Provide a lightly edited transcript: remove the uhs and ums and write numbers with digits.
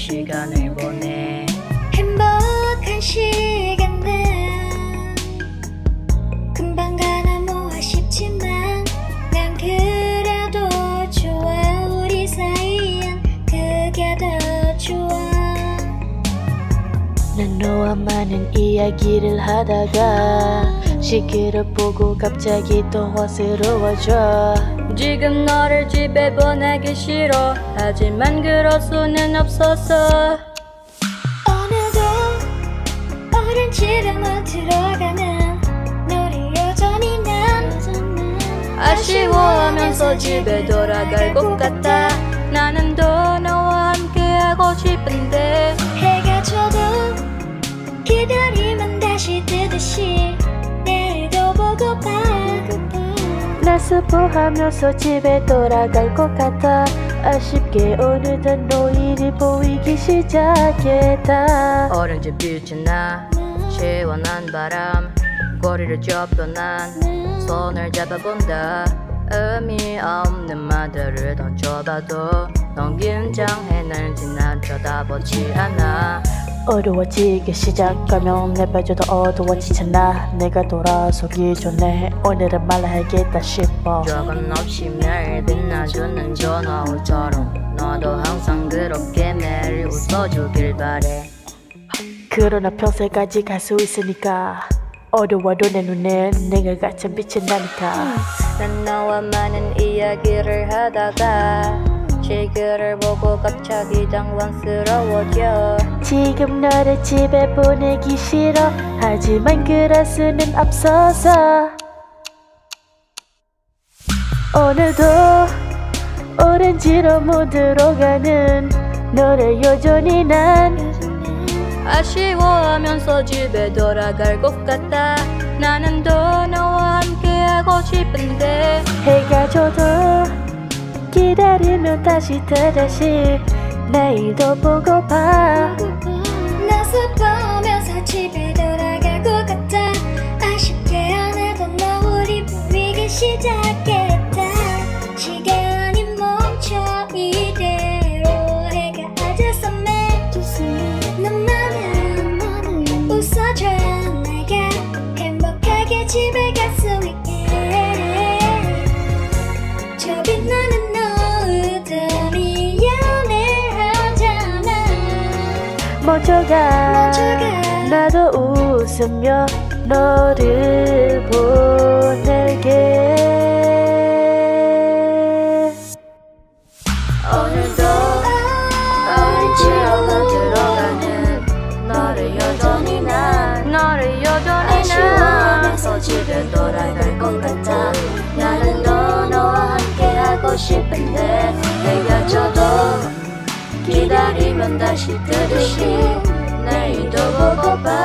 시간을 보내. 행복한 시간들 금방 가나 뭐 아쉽지만 난 그래도 좋아. 우리 사이엔 그게 더 좋아. 난 너와 많은 이야기를 하다가 시계를 보고 갑자기 또 허스러워져. 지금 너를 집에 보내기 싫어. 하지만 그럴 수는 없었어. 오늘도 오랜 집에 못 들어가는 너를 여전히 난 아쉬워하면서 집에 돌아갈 것 같아. 나는 더 너와 함께하고 싶은데. 해가 져도 기다리면 다시 뜨듯이 내일도 보고파. 날 스포하면서 집에 돌아갈 것 같아. 아쉽게 어느덧 노을이 보이기 시작했다. 오렌지 빛이 나 시원한 바람 꼬리를 좁혀 난 손을 잡아본다. 의미 없는 말들을 던져봐도 넌 긴장해 날 지나 쳐다보지 않아. 어두워지기 시작하면 내 발조도 어두워지잖아. 내가 돌아서기 전에 오늘은 말해야겠다 싶어. 조금 없이 매일 빛나주는 저 노을처럼 너도 항상 그렇게 매일 웃어주길 바래. 그러나 평생까지 갈 수 있으니까 어두워도 내 눈에 내가 같은 빛이 나니까. 난 너와 많은 이야기를 하다가 시계를 보고 갑자기 당황스러워져. 지금 너를 집에 보내기 싫어. 하지만 그럴 수는 없어서 오늘도 오렌지로 물들어가는 너를 여전히 난 아쉬워하면서 집에 돌아갈 것 같아. 나는 더 너와 함께하고 싶은데. 해가 져도 기다리면 다시 뜨듯이 내일도 보고파. 나 슬퍼하면서 집에 돌아갈 것 같아. 아쉽게 오늘도 노을이 보이기 시작했다. 시간이 멈춰 이대로 해가 아졌었네. 너만은 웃어줘. 내가 행복하게 집에 갈 수 있게. 저 빛나는 노을도 미안해하잖아. 멈춰가 나도 웃으며 너를 보낼게. 오늘도 오렌지로 들어가는 너를 여전히 난 아쉬워하면서 집에 돌아갈 것 같아. 나는 더 너와 함께하고 싶은데. 해가 져도 기다리면 다시 뜨듯이 내일도 보고파.